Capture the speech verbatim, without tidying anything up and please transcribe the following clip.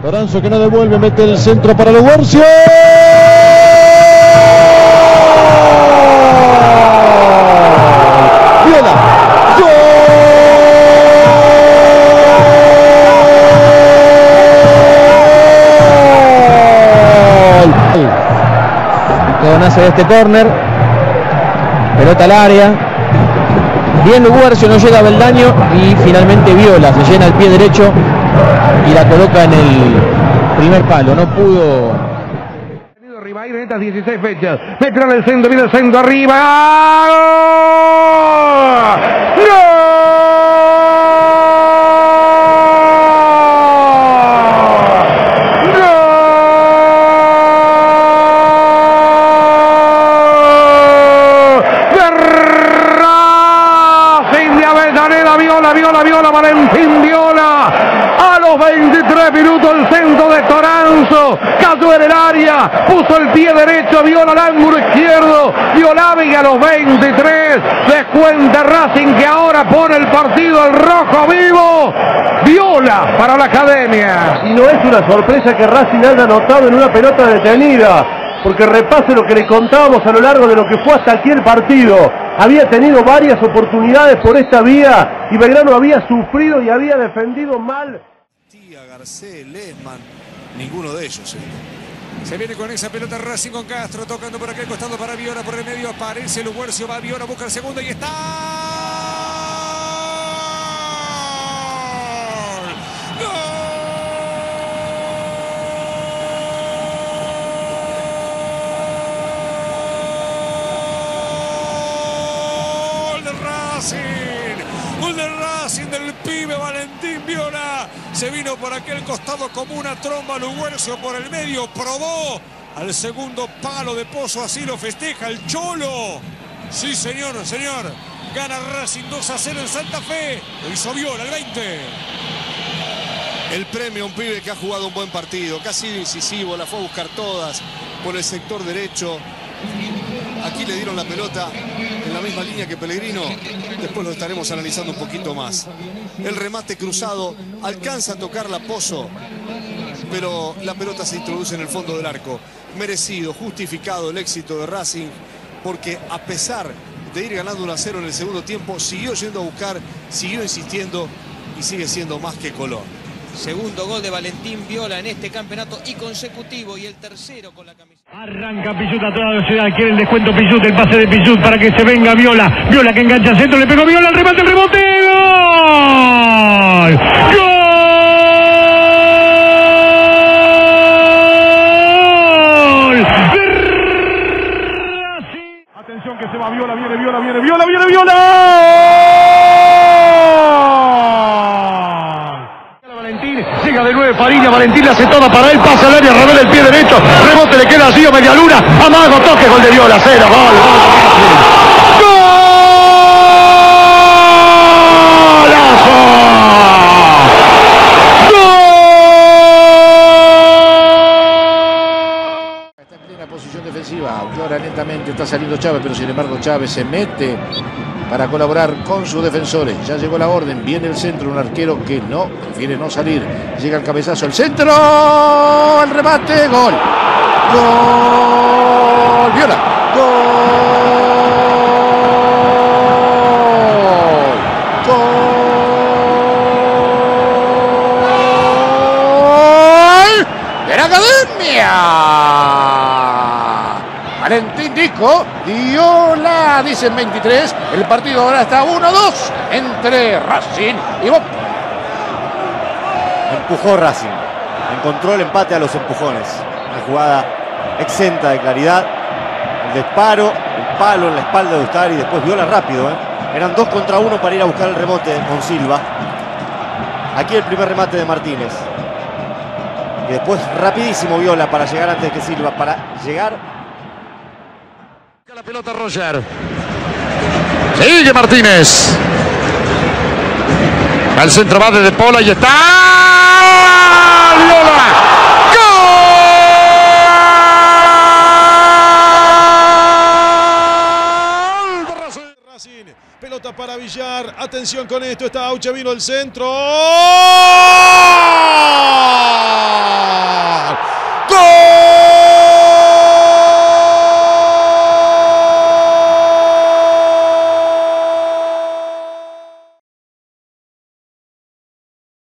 Toranzo que no devuelve, mete el centro para los Guercio. Viola. ¡Gol! Todo nace de este córner. Pelota al área. Bien Guercio, no llega a Beldaño y finalmente Viola se llena el pie derecho y la coloca en el primer palo. No pudo. Rivair en estas dieciséis fechas. Mete en el centro, viene el centro arriba. ¡Gol! Viola, Viola, Viola, Valentín Viola. A los veintitrés minutos el centro de Toranzo. Cayó en el área. Puso el pie derecho. Viola al ángulo izquierdo. Violaba y a los veintitrés descuenta Racing, que ahora pone el partido al rojo vivo. Viola para la academia. Y no es una sorpresa que Racing haya anotado en una pelota detenida, porque repase lo que le contábamos a lo largo de lo que fue hasta aquí el partido. Había tenido varias oportunidades por esta vía y Belgrano había sufrido y había defendido mal. Tía, Garcés, Lesman, ninguno de ellos. ¿eh? Se viene con esa pelota Racing con Castro, tocando por aquel costado para Viola, por el medio aparece el Guercio, va Viola, busca el segundo y está. Gol de Racing del pibe Valentín Viola. Se vino por aquel costado como una tromba Luguercio por el medio. Probó al segundo palo de Pozo. Así lo festeja el Cholo. Sí, señor, señor. Gana Racing dos a cero en Santa Fe. Lo hizo Viola, el veinte. El premio a un pibe que ha jugado un buen partido. Que ha sido incisivo. La fue a buscar todas por el sector derecho. Aquí le dieron la pelota en la misma línea que Pellegrino. Después lo estaremos analizando un poquito más. El remate cruzado alcanza a tocar la Pozo, pero la pelota se introduce en el fondo del arco. Merecido, justificado el éxito de Racing, porque a pesar de ir ganando uno a cero en el segundo tiempo, siguió yendo a buscar, siguió insistiendo y sigue siendo más que Colón. Segundo gol de Valentín Viola en este campeonato y consecutivo, y el tercero con la camiseta. Arranca Pichut a toda velocidad, quiere el descuento Pichut, el pase de Pichut para que se venga Viola. Viola que engancha al centro, le pegó Viola, el remate, el rebote. ¡Gol! ¡Gol! Atención que se va Viola, viene Viola, viene Viola, viene Viola. Llega de nueve Fariña, Valentín la hace toda para él, pasa al área, revela el pie derecho, rebote, le queda así a media luna, amago, toque, gol de Viola, cero, gol, gol, golazo, gol. Está en plena posición defensiva, llora lentamente, está saliendo Chávez, pero sin embargo Chávez se mete para colaborar con sus defensores. Ya llegó la orden, viene el centro, un arquero que no, prefiere no salir. Llega el cabezazo, el centro, el remate, gol. Gol, Viola, gol. Gol de la academia. Valentín Disco, Viola, dicen veintitrés. El partido ahora está uno dos entre Racing y Boca. Empujó Racing, encontró el empate a los empujones. Una jugada exenta de claridad. El disparo, el palo en la espalda de Ustari y después Viola rápido. ¿eh? Eran dos contra uno para ir a buscar el rebote con Silva. Aquí el primer remate de Martínez. Y después rapidísimo Viola para llegar antes que Silva, para llegar. La pelota Roger. Sigue Martínez. Al centro va de Pola y está. Viola. ¡Gol! Racing. Pelota para Villar. Atención con esto. Está Aucha, vino el centro.